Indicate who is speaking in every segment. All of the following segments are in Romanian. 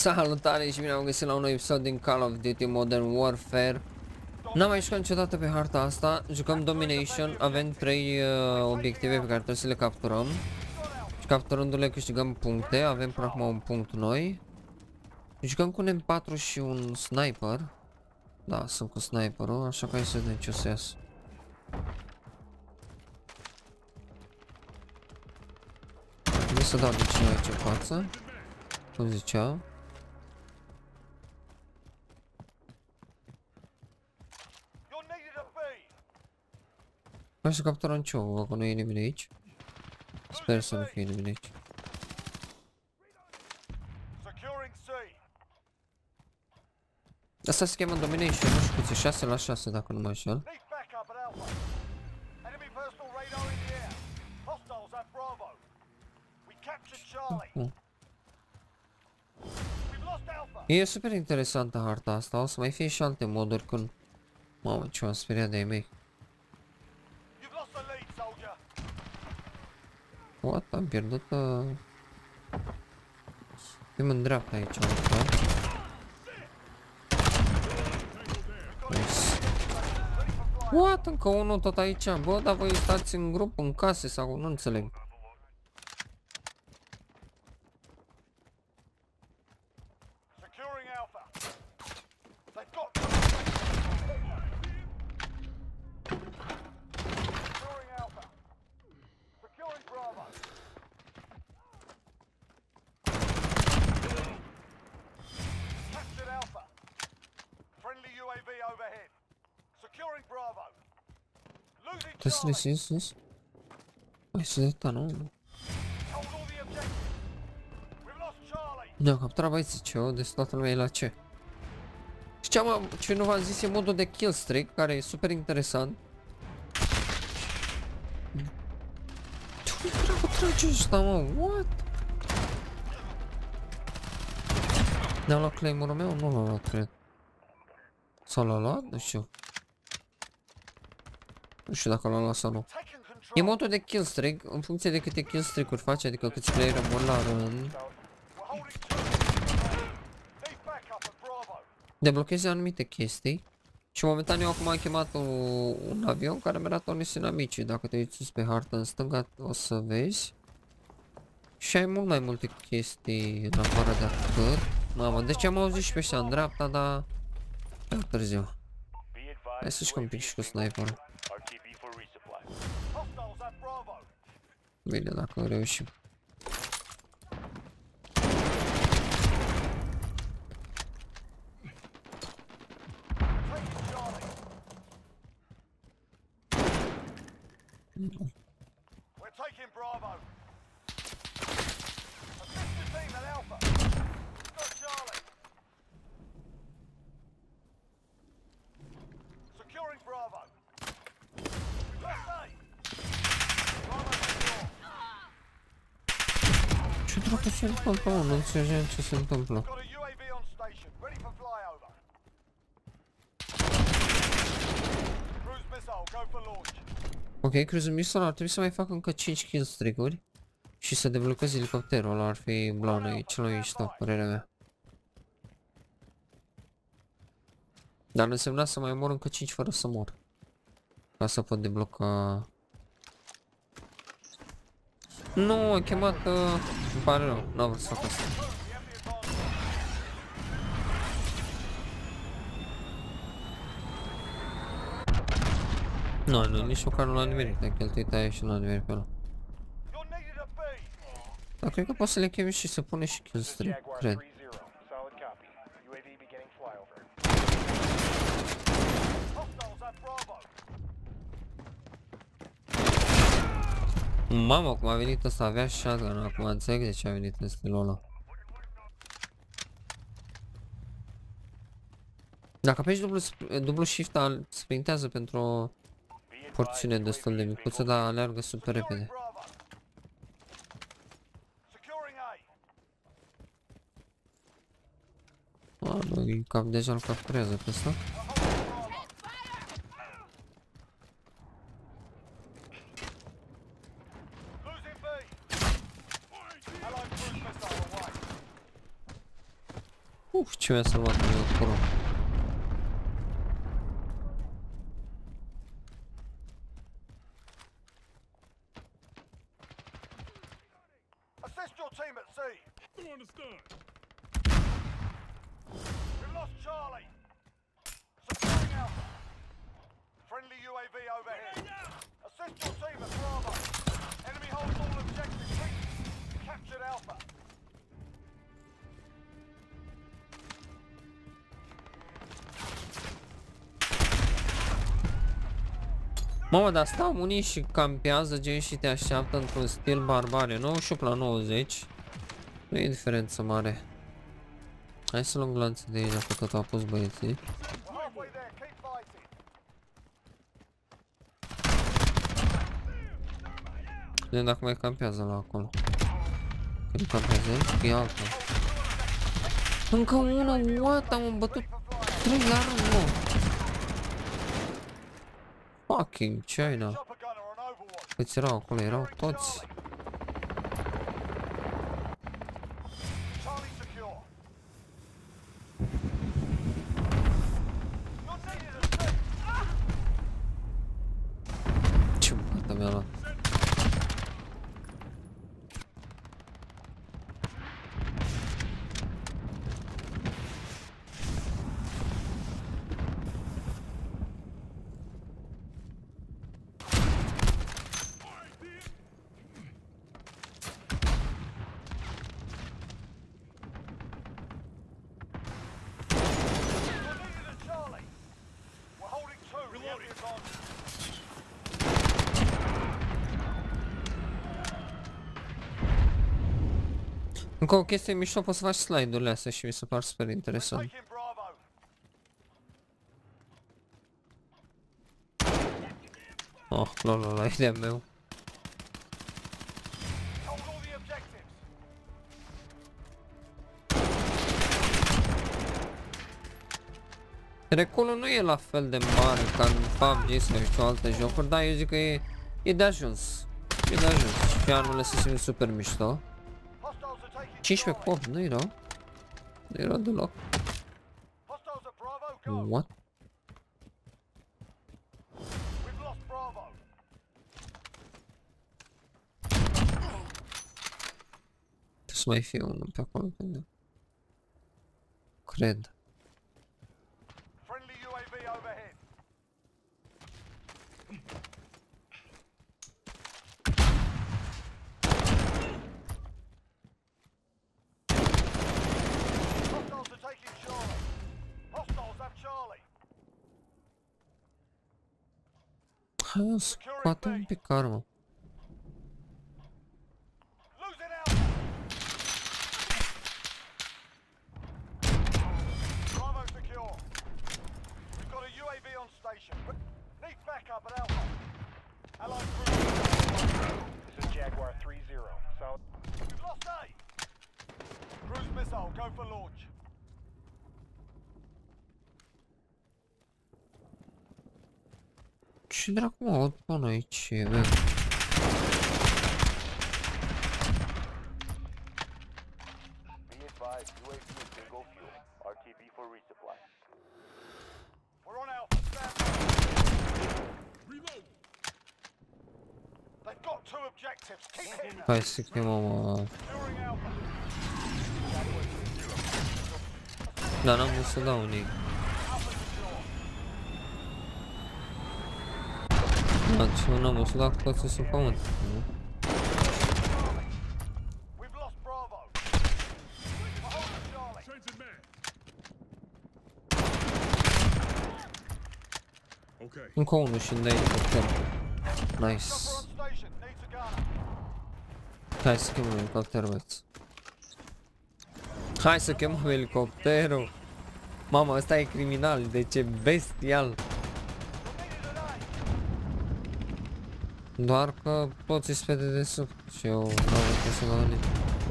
Speaker 1: Salutare și bine am găsit la un nou episod din Call of Duty Modern Warfare. N-am mai jucat niciodată pe harta asta. Jucăm Domination, avem 3 obiective pe care trebuie să le capturăm. Și capturându-le câștigăm puncte, avem până acum un punct noi. Jucăm cu un M4 și un sniper. Da, sunt cu sniperul, așa că hai să vedem ce o să iasă. Trebuie să dau de cineva aici în față, cum zicea. Hai să capturăm ce-o, dacă nu e nimeni aici. Sper să nu fie nimeni aici. Asta se cheamă Domination, nu știu câți, 6 la 6 dacă nu mă înșel. E super interesantă harta asta, o să mai fie și alte moduri când... Mamă, ce m-am speriat de ei mei. What? Am pierdut... Fim în dreapta aici, altă. Nice. What? Încă unul tot aici. Bă, dar voi stați în grup, în case sau nu înțeleg. Trebuie să le sus. Hai să deta, nu? Ne-am capturat băieții ce-o, deci toată lumea e la ce. Și ce nu v-am zis e modul de killstreak, care e super interesant. Ce dracu trage ăsta, mă? What? Ne-am luat claim-ul meu? Nu l-am luat, cred. Sau l-a luat? Nu știu. Nu știu dacă l-am luat sau nu. E modul de killstreak, în funcție de câte killstreak-uri faci, adică câți player mor la rând. Deblochezi anumite chestii. Și momentan eu acum am chemat un avion care mi arată o misiune amicii. Dacă te uiți pe hartă în stânga o să vezi. Și ai mult mai multe chestii în afară de atât. Mamă, deci am auzit și pe ăștia în dreapta, dar... prea târziu. Hai să jucăm un pic și cu sniperul. Bine, dacă reușim. Ce dracu se întâmplă, mă? Nu înțelegem ce se întâmplă. Ok, cruise missile ar trebui să mai fac încă 5 killstreak-uri și să deblochez elicopterul ăla, ar fi blană, e cel mai mișto, părerea mea. Dar însemna să mai mor încă 5 fără să mor. Ca să pot debloca... Nu, am chemat... îmi pare rău, n-am vrut să fac asta. Nu, nici măcar nu l-am nimerit, am cheltuit aia și nu l-am nimerit pe ăla. Dar cred că poți să le chemi și să pune și killstreak, cred. Mamă, cum a venit ăsta, avea shotgun, acum înțeleg de ce a venit în stilul ăla. Dacă apeși dublu shift, sprintează pentru o porțiune destul de micuță, dar aleargă super repede. Cam deja îl capturează pe ăsta. Ce mi-a salvat mie acolo?
Speaker 2: Assist your team at sea.
Speaker 3: Understood.
Speaker 2: We've lost Charlie. Securing Alpha. Friendly UAV overhead. Assist your team at Bravo. Enemy holds all objectives. Captured Alpha.
Speaker 1: Mamă, dar stau unii și campează gen și te așteaptă într-un stil barbare. 98 la 90. Nu e diferență mare. Hai să luăm glanțe de aici dacă tot au pus băieții.
Speaker 2: We're halfway there. Keep fighting.
Speaker 1: Vedem dacă mai campează la acolo. Că nu campează el, e alta. Încă una, what? Am bătut 3 la rând, mă. Fucking China.
Speaker 2: Chopper gunner on Overwatch.
Speaker 1: Câți erau acolo? Erau toți.
Speaker 2: Charlie secure. You're needed at sea.
Speaker 1: Ce bătă mi-a luat.
Speaker 2: You're needed at Charlie. We're holding two. We have the advantage.
Speaker 1: Încă o chestie mișto, poți să faci slide-urile astea și mi se par super interesant.
Speaker 2: Taking Bravo.
Speaker 1: Oh, lol, e de-a meu.
Speaker 2: Hold all the objectives.
Speaker 1: Recolul nu e la fel de mare ca în PUBG sau știu alte jocuri, dar eu zic că e de ajuns. E de ajuns. Și armele se simt super mișto.
Speaker 2: Hostiles are taking
Speaker 1: 15
Speaker 2: Charlie.
Speaker 1: cop, nu e rău. Nu e rău deloc.
Speaker 2: Hostiles at Bravo. Go.
Speaker 1: What?
Speaker 2: We've lost Bravo.
Speaker 1: Trebuie să mai fie unul pe acolo. Cred.
Speaker 2: Friendly UAV overhead. Hostiles are taking Charlie. Hostiles have Charlie.
Speaker 1: Hai să scoatem un pic armă.
Speaker 2: Losing Alpha. Bravo secure. We've got a UAV on station. Need backup at Alpha. Allied cruiser.
Speaker 4: This is Jaguar 3-0. Solid.
Speaker 2: We've lost A. Cruise missile, go for launch.
Speaker 1: Ce dracu mă aud până aici, bă?
Speaker 4: Be advised, UAV is bingo fuel. RTB for resupply.
Speaker 2: We're on Alpha, stand by.
Speaker 3: Reload.
Speaker 2: They've got two objectives. Keep hitting them.
Speaker 1: Hai să chemăm...
Speaker 2: Securing Alpha.
Speaker 1: Dar n-am vrut să dau nimic.
Speaker 2: Alpha secure.
Speaker 1: Altceva n-am vrut să dau cu toții sub pământ.
Speaker 2: We've lost Bravo. We're holding Charlie.
Speaker 3: Changing man. Okay.
Speaker 1: Încă unul și îmi dai elicopter. Nice.
Speaker 2: Chopper on station, needs a gunner.
Speaker 1: Hai să chemăm elicopterul, băieți. Hai să chemăm elicopterul. Mama, ăsta e criminal, deci e bestial.
Speaker 2: We're needed at A.
Speaker 1: Doar că toți îi spede de sub și eu n-am vrut să dau nimic.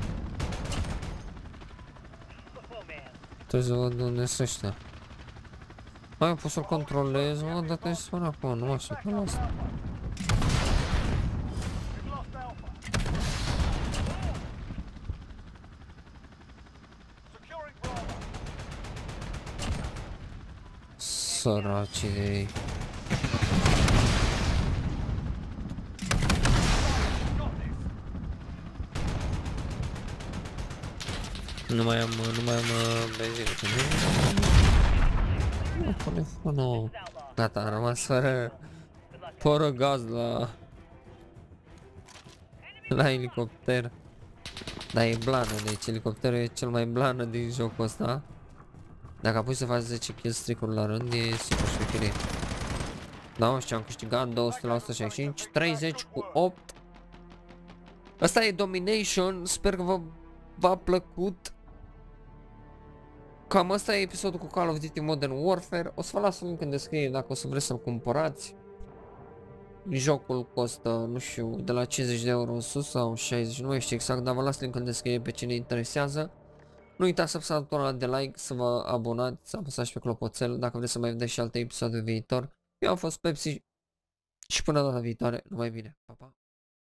Speaker 1: Trebuie să văd unde sunt ăștia. Mai eu pot să-l controlez, mă, dar trebuie să spun acum, nu mă așa pe la asta.
Speaker 2: We've lost Alpha. Securing Bravo.
Speaker 1: Săracii de ei. Nu mai am benzină cu mine. Nu, telefonul. Gata, am rămas fără gaz la elicopter. Dar e blană, deci elicopterul e cel mai blană din jocul ăsta. Dacă apoi să faci 10 kill streak-uri la rând, e super șmecherie. Da, și am câștigat 200 la 165, 30 cu 8. Asta e Domination, sper că v-a plăcut. Cam asta e episodul cu Call of Duty Modern Warfare. O să vă las un link în descriere dacă o să vreți să-l cumpărați. Jocul costă, nu știu, de la 50 de euro în sus sau 60, nu mai știu exact, dar vă las link în descriere pe cine interesează. Nu uitați să apăsați butonul ăla de like, să vă abonați, să apăsați pe clopoțel dacă vreți să mai vedeți și alte episoade viitor. Eu am fost Pepsi și până data viitoare, numai bine, pa, pa!